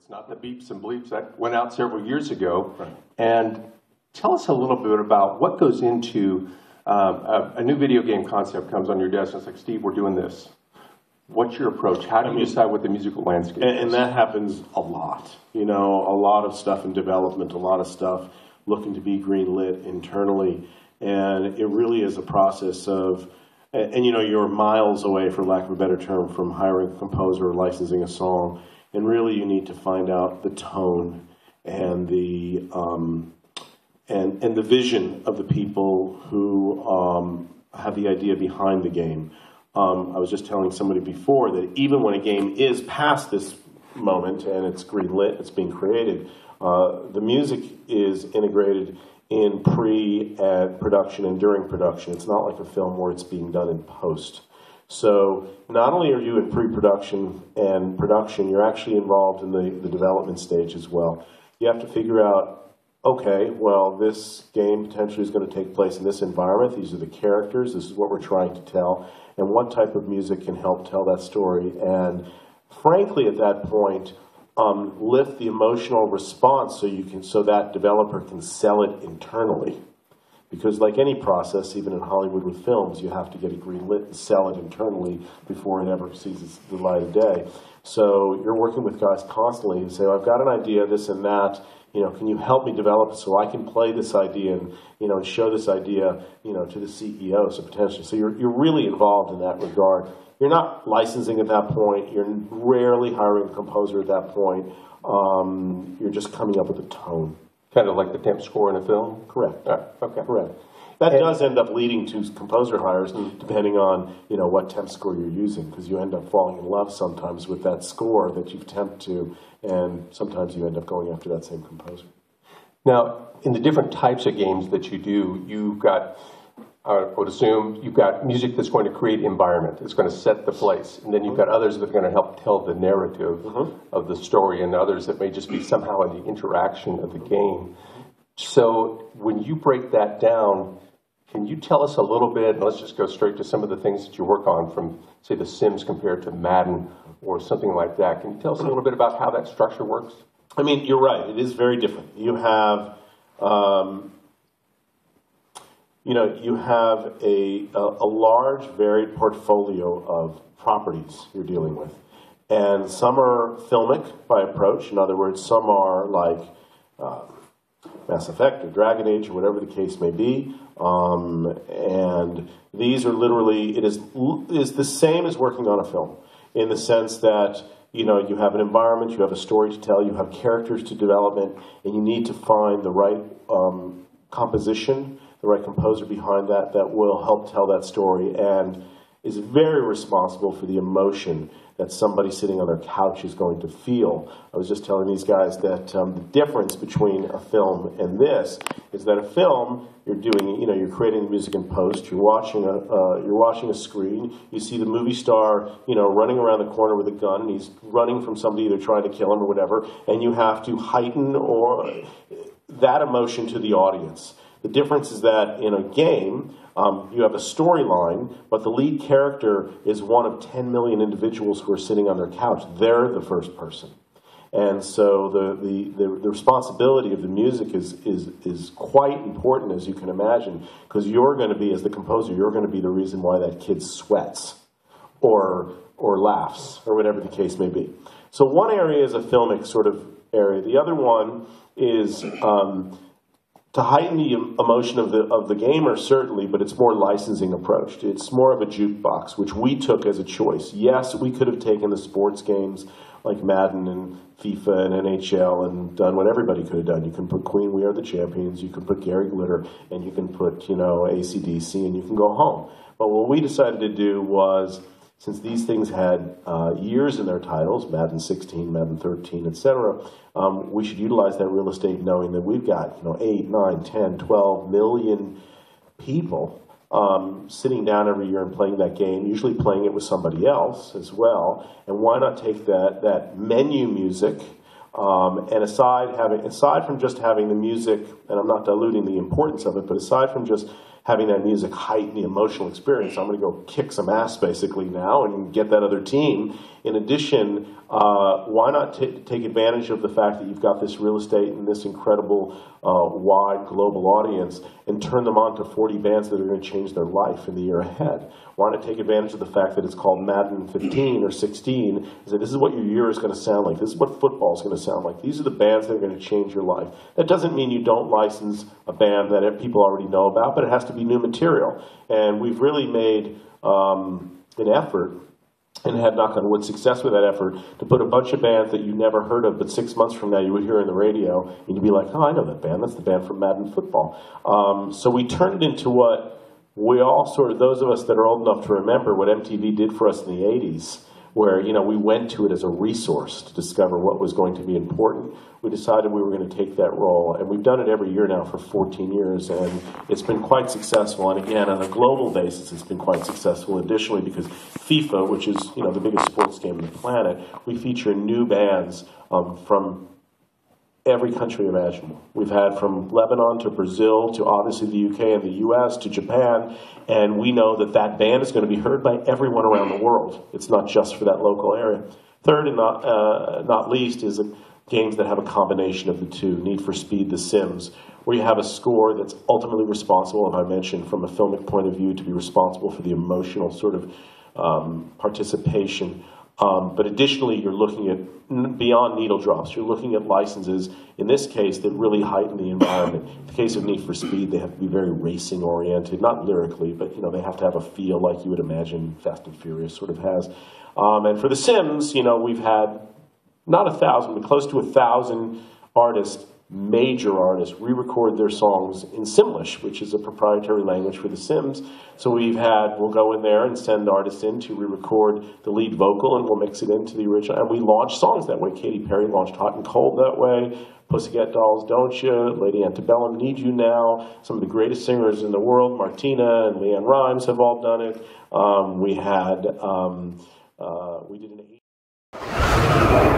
It's not the beeps and bleeps that went out several years ago. Right. And tell us a little bit about what goes into a new video game concept comes on your desk and it's like, Steve, we're doing this. What's your approach? How do you decide what the musical landscape is? And that happens a lot. You know, a lot of stuff in development, a lot of stuff looking to be greenlit internally. And it really is a process of, and you know, you're miles away, for lack of a better term, from hiring a composer or licensing a song. And really you need to find out the tone and the vision of the people who have the idea behind the game. I was just telling somebody before that even when a game is past this moment and it's greenlit, it's being created, the music is integrated in pre-production and during production. It's not like a film where it's being done in post. So not only are you in pre-production and production, you're actually involved in the development stage as well. You have to figure out, okay, well, this game potentially is going to take place in this environment. These are the characters. This is what we're trying to tell. And what type of music can help tell that story. And frankly, at that point, lift the emotional response so that developer can sell it internally. Because like any process, even in Hollywood with films, you have to get it greenlit and sell it internally before it ever sees the light of day. So you're working with guys constantly and say, I've got an idea, this and that. You know, can you help me develop it so I can play this idea and, you know, and show this idea, you know, to the CEO, so potentially. So you're really involved in that regard. You're not licensing at that point. You're rarely hiring a composer at that point. You're just coming up with a tone. Kind of like the temp score in a film? Correct. Okay. Correct. That does end up leading to composer hires, depending on, you know, what temp score you're using, because you end up falling in love sometimes with that score that you've temped to, and sometimes you end up going after that same composer. Now, in the different types of games that you do, you've got, I would assume, you've got music that's going to create environment, it's going to set the place, and then you've got others that are going to help tell the narrative of the story, and others that may just be somehow in the interaction of the game. So when you break that down, can you tell us a little bit, and let's just go straight to some of the things that you work on from, say, The Sims compared to Madden or something like that. Can you tell us a little bit about how that structure works? I mean, you're right. It is very different. You have, you have a large, varied portfolio of properties you're dealing with. And some are filmic by approach. In other words, some are like Mass Effect or Dragon Age or whatever the case may be. And these are literally, it is the same as working on a film in the sense that, you know, you have an environment, you have a story to tell, you have characters to development, and you need to find the right composition, the right composer behind that will help tell that story and is very responsible for the emotion that somebody sitting on their couch is going to feel. I was just telling these guys that the difference between a film and this is that a film, you're doing, you know, you're creating the music in post, you're watching a screen, you see the movie star, you know, running around the corner with a gun, and he's running from somebody either trying to kill him or whatever, and you have to heighten or that emotion to the audience. The difference is that in a game, you have a storyline, but the lead character is one of 10 million individuals who are sitting on their couch. They're the first person. And so the responsibility of the music is quite important, as you can imagine, because you're going to be, as the composer, you're going to be the reason why that kid sweats or laughs or whatever the case may be. So one area is a filmic sort of area. The other one is to heighten the emotion of the gamer, certainly, but it's more licensing approach. It's more of a jukebox, which we took as a choice. Yes, we could have taken the sports games like Madden and FIFA and NHL and done what everybody could have done. You can put Queen, We Are the Champions, you can put Gary Glitter, and you can put, you know, AC/DC, and you can go home. But what we decided to do was, since these things had years in their titles, Madden 16, Madden 13, etc., we should utilize that real estate knowing that we've got, you know, 8, 9, 10, 12 million people sitting down every year and playing that game, usually playing it with somebody else as well. And why not take that menu music and aside from just having the music, and I'm not diluting the importance of it, but aside from just having that music heighten the emotional experience. I'm going to go kick some ass basically now and get that other team. In addition, why not take advantage of the fact that you've got this real estate and this incredible wide global audience and turn them on to 40 bands that are going to change their life in the year ahead? Why not take advantage of the fact that it's called Madden 15 or 16, and say this is what your year is going to sound like, this is what football is going to sound like, these are the bands that are going to change your life. That doesn't mean you don't license a band that people already know about, but it has to be new material. And we've really made an effort, and had, knock on wood, success with that effort, to put a bunch of bands that you never heard of, but 6 months from now you would hear on the radio, and you'd be like, oh, I know that band. That's the band from Madden Football. So we turned it into what we all sort of, those of us that are old enough to remember what MTV did for us in the 80s, where, you know, we went to it as a resource to discover what was going to be important. We decided we were going to take that role, and we've done it every year now for 14 years, and it's been quite successful. And again, on a global basis, it's been quite successful. Additionally, because FIFA, which is, you know, the biggest sports game on the planet, we feature new bands from every country imaginable. We've had from Lebanon to Brazil to obviously the UK and the US to Japan, and we know that that band is going to be heard by everyone around the world. It's not just for that local area. Third and not least is games that have a combination of the two. Need for Speed, The Sims, where you have a score that's ultimately responsible, as I mentioned, from a filmic point of view, to be responsible for the emotional sort of participation. But additionally, you're looking at, beyond needle drops, you're looking at licenses, in this case, that really heighten the environment. In the case of Need for Speed, they have to be very racing-oriented, not lyrically, but, you know, they have to have a feel like you would imagine Fast and Furious sort of has. And for The Sims, you know, we've had not 1,000, but close to 1,000 artists, major artists, re-record their songs in Simlish, which is a proprietary language for The Sims. So we'll go in there and send artists in to re-record the lead vocal, and we'll mix it into the original. And we launch songs that way. Katy Perry launched Hot and Cold that way. Pussycat Dolls, Don't You? Lady Antebellum, Need You Now. Some of the greatest singers in the world, Martina and Leanne Rimes, have all done it. We did an